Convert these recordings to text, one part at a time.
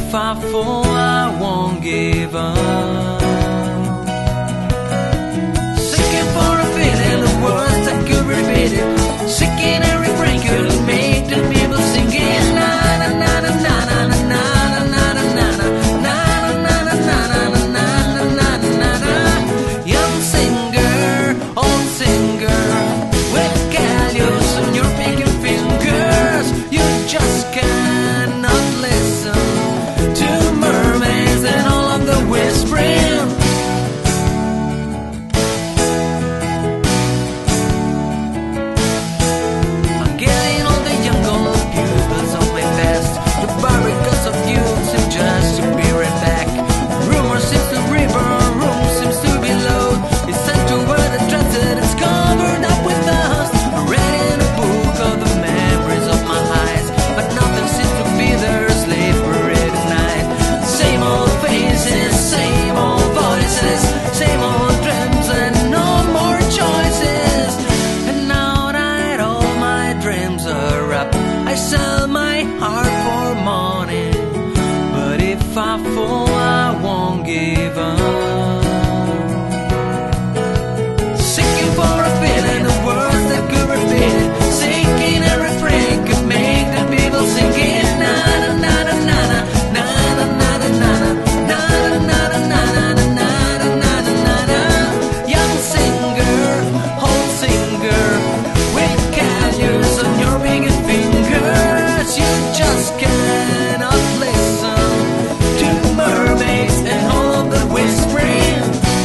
if I fall, I won't give up. Seeking for a feeling, the words I could repeat it. Seeking every refrain could make the people singing. Na na na na na na na na na na na na na na na na. Young singer, old singer, with callus on your pinky fingers. You just cannot listen to mermaids and all of the whispering. I'm getting all the young gold pupils of my past. The barricades of youth seem just to be right back. Rumor seems to river, room seems to be low. It's sent to where the trusted is covered up with dust. I'm reading a book of the memories of my eyes, but nothing seems to be there, slippery tonight. Same old faces, same old voices, same old dreams and no more choices. And now that all my dreams are up, I sell my heart for money. But if I fall, I won't give up. Seeking for a feeling, the words that could repeat it. Seeking a refrain could make the people singing. Na na na na na na na na na na na na na na na na na. Young singer, old singer, with callus on your pinky fingers. You just cannot listen to mermaids and all the whispering.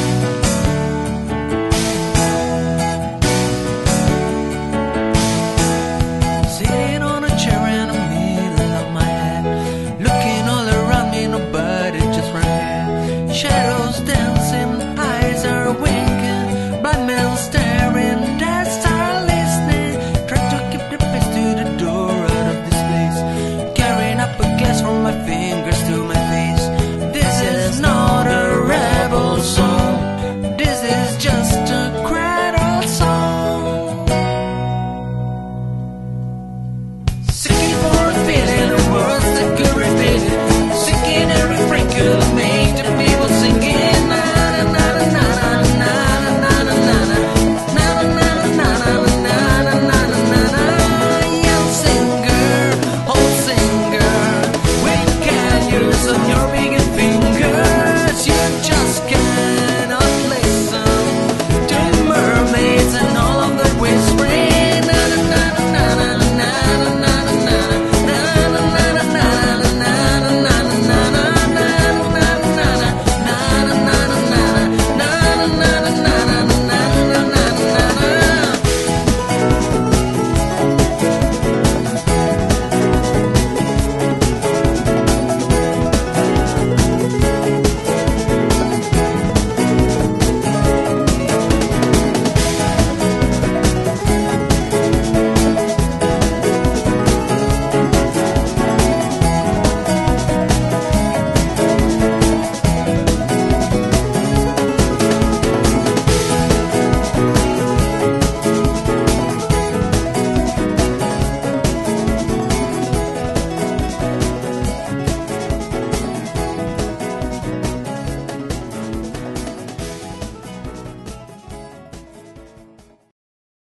Sitting on a chair in the middle of my head, looking all around me, nobody, just right here. Shadows dancing, eyes are winking, blind men staring, deaths are listening. Try to keep the face to the door out of this place, carrying up a gas from my fingers to my face. This is not a rebel song, this is just a cradle song. Seeking for a feeling, the words that could repeat it. Seeking every refrain could make the people singing. Na na na na na na na na na na na na na na na. Young singer, old singer, with callus on your big